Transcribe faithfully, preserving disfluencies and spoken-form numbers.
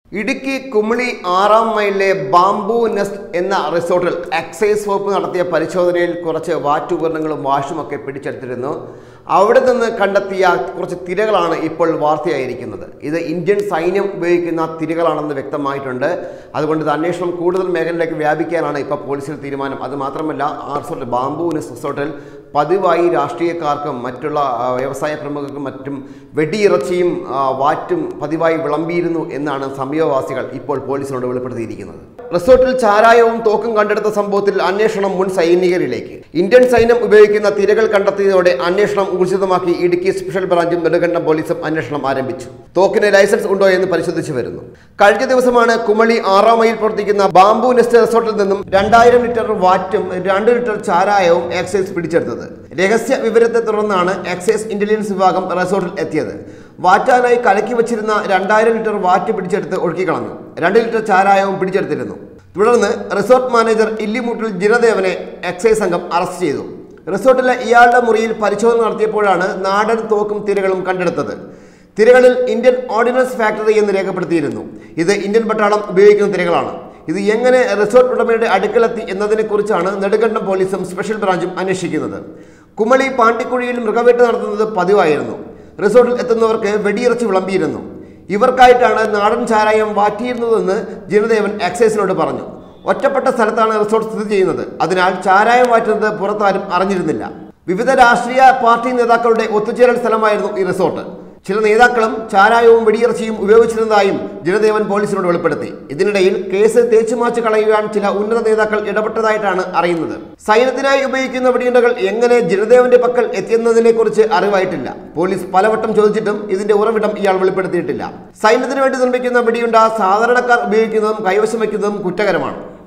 ഇടുക്കി കുമളി ആറാം മൈലിലെ bamboo nest എന്ന റിസോർട്ടിൽ എക്സൈസ് വകുപ്പ് നടത്തിയ പരിശോധനയിൽ കുറച്ച് വാറ്റുപകരണങ്ങളും വാഷുമൊക്കെ പിടിച്ചെടുത്തിരുന്നു. അവിടെ നിന്ന് കണ്ടെത്തിയ കുറച്ച് തിരകളാണ് ഇപ്പോൾ വാർത്തയായിരിക്കുന്നത്. ഇത് ഇന്ത്യൻ സൈന്യം ഉപയോഗിക്കുന്ന തിരകളാണെന്ന് വ്യക്തമായിട്ടുണ്ട്. അതുകൊണ്ട് ഇത് അന്വേഷണം കൂടുതൽ മേഖലയിലേക്ക് വ്യാപിക്കാനാണ് ഇപ്പോൾ പോലീസിന്റെ തീരുമാനം. അതുമാത്രമല്ല, ആ റിസോർട്ട് ബാംബു നെസ്റ്റ് റിസോർട്ടിൽ പതിവായി രാഷ്ട്രീയക്കാർക്കും മറ്റുള്ള വ്യവസായ പ്രമുഖർക്കും മറ്റും വെടിയിറച്ചിയും വാറ്റും പതിവായി വിളമ്പിയിരുന്നു എന്നാണ് സമീപവാസികൾ ഇപ്പോൾ പോലീസിനോട് വെളിപ്പെടുത്തിയിരിക്കുന്നത്. റിസോർട്ടിൽ ചാരായവും തോക്കും കണ്ടെടുത്ത സംഭവത്തിൽ അന്വേഷണം മുൻ സൈനികരിലേക്ക്. ഇന്ത്യൻ സൈന്യം ഉപയോഗിക്കുന്ന തിരകൾ കണ്ടെത്തിയതോടെ അന്വേഷണം ഊർജിതമാക്കി ഇടുക്കി സ്പെഷ്യൽ ബ്രാഞ്ചും നെടുങ്കണ്ടം പോലീസും അന്വേഷണം ആരംഭിച്ചു. തോക്കിന് ലൈസൻസ് ഉണ്ടോ എന്ന് പരിശോധിച്ചു വരുന്നു. കഴിഞ്ഞ ദിവസമാണ് കുമളി ആറാം മൈലിൽ പ്രവർത്തിക്കുന്ന ബാംബു നെസ്റ്റ് റിസോർട്ടിൽ നിന്നും രണ്ടായിരം ലിറ്റർ വാറ്റും രണ്ട് ലിറ്റർ ചാരായവും എക്സൈസ് പിടിച്ചെടുത്തത്. രഹസ്യ വിവരത്തെ തുടർന്നാണ് എക്സൈസ് ഇന്റലിജൻസ് വിഭാഗം റിസോർട്ടിൽ എത്തിയത്. വാറ്റാനായി കലക്കി വച്ചിരുന്ന രണ്ടായിരം ലിറ്റർ വാറ്റ് പിടിച്ചെടുത്ത് ഒഴുക്കിക്കളഞ്ഞു. രണ്ട് ലിറ്റർ ചാരായവും പിടിച്ചെടുത്തിരുന്നു. തുടർന്ന് റിസോർട്ട് മാനേജർ ഇല്ലിമുട്ടിൽ ജിനദേവനെ എക്സൈസ് സംഘം അറസ്റ്റ് ചെയ്തു. റിസോർട്ടിലെ ഇയാളുടെ മുറിയിൽ പരിശോധന നടത്തിയപ്പോഴാണ് നാടൻ തോക്കും തിരകളും കണ്ടെടുത്തത്. തിരകളിൽ ഇന്ത്യൻ ഓർഡിനൻസ് ഫാക്ടറി എന്ന് രേഖപ്പെടുത്തിയിരുന്നു. ഇത് ഇന്ത്യൻ പട്ടാളം ഉപയോഗിക്കുന്ന തിരകളാണ്. ഇത് എങ്ങനെ റിസോർട്ട് ഉടമയുടെ അടുക്കലെത്തി എന്നതിനെ കുറിച്ചാണ് നെടുങ്കണ്ടം പോലീസും സ്പെഷ്യൽ ബ്രാഞ്ചും അന്വേഷിക്കുന്നത്. കുമളി പാണ്ടിക്കുഴിയിൽ മൃഗവേട്ട നടത്തുന്നത് പതിവായിരുന്നു. റിസോർട്ടിൽ എത്തുന്നവർക്ക് വെടിയിറച്ചി വിളമ്പിയിരുന്നു. ഇവർക്കായിട്ടാണ് നാടൻ ചാരായം വാറ്റിയിരുന്നതെന്ന് ജിനദേവൻ എക്സൈസിനോട് പറഞ്ഞു. ഒറ്റപ്പെട്ട സ്ഥലത്താണ് റിസോർട്ട് സ്ഥിതി ചെയ്യുന്നത്. അതിനാൽ ചാരായം വാറ്റുന്നത് പുറത്താരും അറിഞ്ഞിരുന്നില്ല. വിവിധ രാഷ്ട്രീയ പാർട്ടി നേതാക്കളുടെ ഒത്തുചേരൽ സ്ഥലമായിരുന്നു ഈ റിസോർട്ട്. ചില നേതാക്കളും ചാരായവും വെടിയിറച്ചിയും ഉപയോഗിച്ചിരുന്നതായും ജിനദേവൻ പോലീസിനോട് വെളിപ്പെടുത്തി. ഇതിനിടയിൽ കേസ് തേച്ചുമാച്ച് കളയുവാൻ ചില ഉന്നത നേതാക്കൾ ഇടപെട്ടതായിട്ടാണ് അറിയുന്നത്. സൈന്യത്തിനായി ഉപയോഗിക്കുന്ന വെടിയുണ്ടകൾ എങ്ങനെ ജിനദേവന്റെ പക്കൽ എത്തിയെന്നതിനെ കുറിച്ച് അറിവായിട്ടില്ല. പോലീസ് പലവട്ടം ചോദിച്ചിട്ടും ഇതിന്റെ ഉറവിടം ഇയാൾ വെളിപ്പെടുത്തിയിട്ടില്ല. സൈന്യത്തിന് വേണ്ടി നിർമ്മിക്കുന്ന വെടിയുണ്ട സാധാരണക്കാർ ഉപയോഗിക്കുന്നതും കൈവശം വയ്ക്കുന്നതും കുറ്റകരമാണ്.